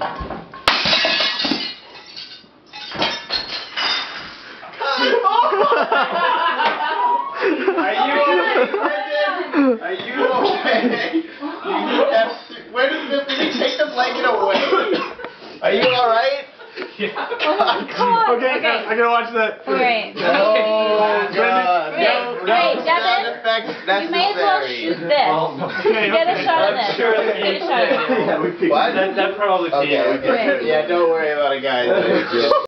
Are you okay? Where did you take the blanket away? Are you alright? Yeah. Oh my God. Okay, I'm gonna watch that. Alright. Oh God. Wait, Devin, you may as well shoot this. Oh, no. Get a shot of this. Get a shot of this. What? That probably okay. Yeah, don't worry about it, guys.